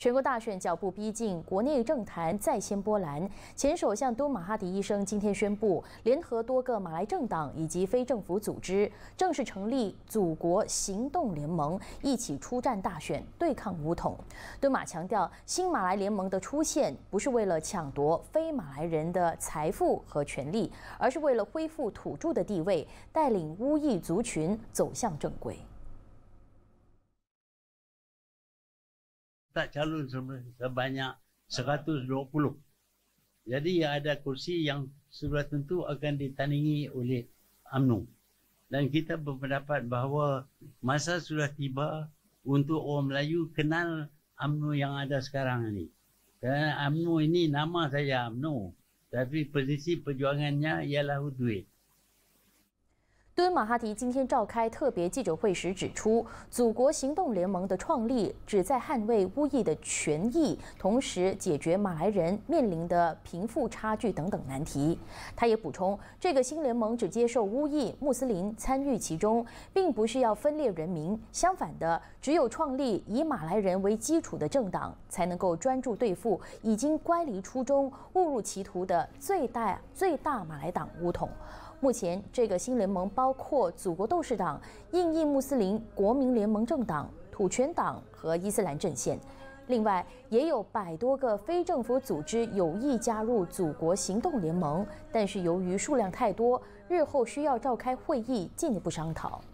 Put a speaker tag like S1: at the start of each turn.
S1: 全国大选脚步逼近，国内政坛再掀波澜。前首相敦马哈迪医生今天宣布，联合多个马来政党以及非政府组织，正式成立祖国行动联盟，一起出战大选，对抗巫统。敦马强调，新马来联盟的出现不是为了抢夺非马来人的财富和权利，而是为了恢复土著的地位，带领巫裔族群走向正轨。
S2: tak calon sebanyak 120. Jadi ada kursi yang sudah tentu akan ditandingi oleh UMNO. Dan kita berpendapat bahawa masa sudah tiba untuk orang Melayu kenal UMNO yang ada sekarang ini. Kerana UMNO ini nama saya UMNO, tapi posisi perjuangannya ialah duit.
S1: 敦马哈迪今天召开特别记者会时指出，祖国行动联盟的创立旨在捍卫巫裔的权益，同时解决马来人面临的贫富差距等等难题。他也补充，这个新联盟只接受巫裔、穆斯林参与其中，并不是要分裂人民。相反的，只有创立以马来人为基础的政党，才能够专注对付已经乖离初衷、误入歧途的最大马来党巫统。 目前，这个新联盟包括祖国斗士党、印裔穆斯林国民联盟政党、土权党和伊斯兰阵线。另外，也有100多个非政府组织有意加入祖国行动联盟，但是由于数量太多，日后需要召开会议进一步商讨。